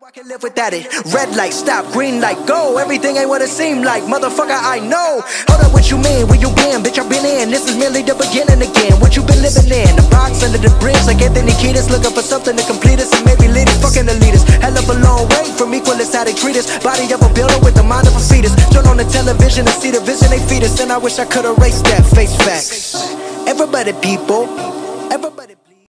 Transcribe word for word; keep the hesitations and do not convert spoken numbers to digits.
I can live without it. Red light, stop, green light, go. Everything ain't what it seemed like, motherfucker, I know. Hold up, what you mean? Where you been? Bitch, I've been in. This is merely the beginning again. What you been living in? The box under the bridge, like Anthony Kiedis, looking for something to complete us and maybe lead us. Fucking elitists, hell of a long way from equal as how they treat us. Body of a builder with the mind of a fetus. Turn on the television and see the vision they feed us, and I wish I could erase that face facts. Everybody, people.